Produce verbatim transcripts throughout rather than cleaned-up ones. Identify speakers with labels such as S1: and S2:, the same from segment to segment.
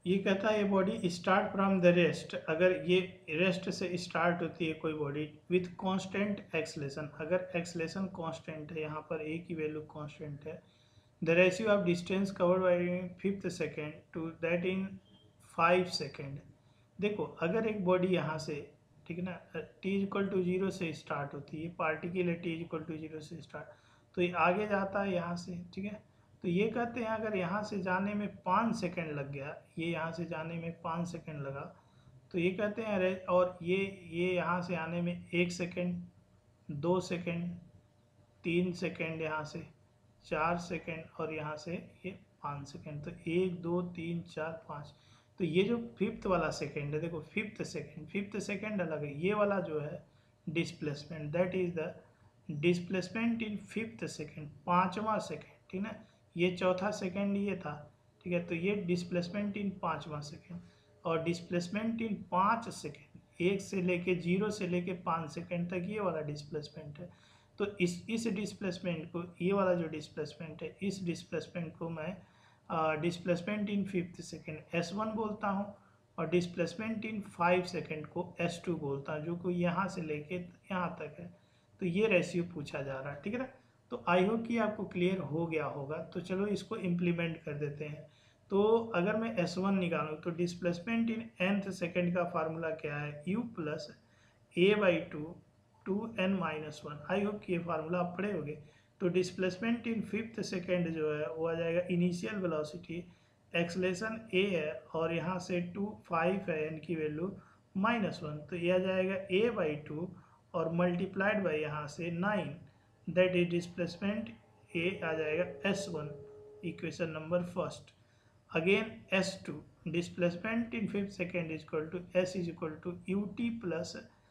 S1: ये कहता है ये body start from the rest, अगर ये रेस्ट से स्टार्ट होती है कोई बॉडी विथ कांस्टेंट एक्सलेशन, अगर एक्सलेशन कांस्टेंट है, यहाँ पर ए की वैल्यू कांस्टेंट है, the ratio of distance covered by fifth second to that in five second. देखो अगर एक बॉडी यहाँ से, ठीक है ना, टी इक्वल टू जीरो से स्टार्ट होती है, पार्टिकल है टी इक्वल टू जीरो से स्टार्ट, तो ये आगे जाता है यहाँ से, ठीक है। तो ये कहते हैं अगर यहाँ से जाने में पाँच सेकंड लग गया, ये यहाँ से जाने में पाँच सेकंड लगा, तो ये कहते हैं अरे, और ये ये यहाँ से आने में एक सेकंड, दो सेकंड, तीन सेकंड, यहाँ से चार सेकंड, और यहाँ से ये पाँच सेकंड, तो एक दो तीन चार पाँच। तो ये जो फिफ्थ वाला सेकंड है, देखो फिफ्थ सेकंड, फिफ्थ सेकंड अलग है, ये वाला जो है displacement, that is the displacement in fifth second, पाँचवा सेकंड, ठीक है ना। ये चौथा सेकंड ये था, ठीक है, तो ये डिस्प्लेसमेंट इन पाँचवा सेकंड, और डिस्प्लेसमेंट इन पाँच सेकंड, एक से लेके जीरो से लेके पाँच सेकंड तक ये वाला डिस्प्लेसमेंट है। तो इस इस डिस्प्लेसमेंट को, ये वाला जो डिस्प्लेसमेंट है, इस डिस्प्लेसमेंट को मैं displacement in fifth second s one बोलता हूँ, और डिस्प्लेसमेंट इन फाइव सेकंड को एस टू बोलता हूँ, जो कि यहाँ से लेके यहाँ तक है। तो ये रेशियो पूछा जा रहा है, ठीक है ना। तो आई होप कि आपको क्लियर हो गया होगा। तो चलो इसको इम्प्लीमेंट कर देते हैं। तो अगर मैं एस वन निकालूँ तो डिस्प्लेसमेंट इन nth सेकंड का फार्मूला क्या है, u plus a by two two n minus one. I hope कि ये फार्मूला आप पढ़े होंगे। तो डिस्प्लेसमेंट इन फिफ्थ सेकंड जो है वो आ जाएगा इनिशियल वेलोसिटी, एक्सलेशन ए है, और यहाँ से टू फाइव है, एन की वैल्यू माइनस वन, तो ये आ जाएगा ए बाई टू और मल्टीप्लाइड बाई यहाँ से nine, that is displacement a आ जाएगा s one, equation number first. Again s two, displacement in fifth second is equal to s is equal to u t plus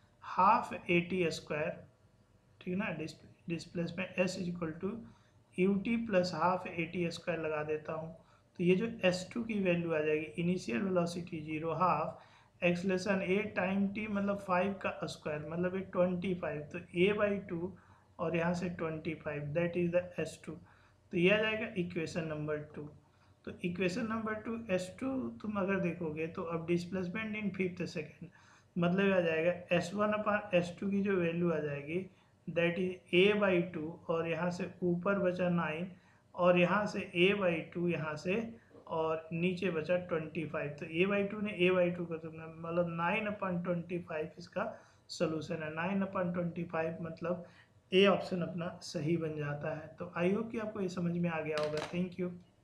S1: half a t square, ठीक है ना। Displacement s is equal to u t plus half a t square लगा देता हूँ। तो ये जो s two की वैल्यू आ जाएगी, initial velocity zero, half acceleration a time t मतलब फाइव का स्क्वायर मतलब ये ट्वेंटी फाइव, तो ए बाई टू और यहाँ से twenty five, that is the s two. तो ये आ जाएगा इक्वेशन नंबर टू। तो equation number two s two तुम अगर देखोगे तो अब डिस्प्लेसमेंट इन फिफ्थ सेकेंड मतलब आ जाएगा s one upon s two की जो वैल्यू आ जाएगी that is a by two, और यहाँ से ऊपर बचा नाइन, और यहाँ से ए बाई टू यहाँ से, और नीचे बचा ट्वेंटी फाइव। तो ए बाई टू ने ए बाई टू का तुमने मतलब नाइन अपन ट्वेंटी फाइव इसका सोल्यूशन है। नाइन अपन ट्वेंटी फाइव मतलब ए ऑप्शन अपना सही बन जाता है। तो आई होप कि आपको ये समझ में आ गया होगा। Thank you.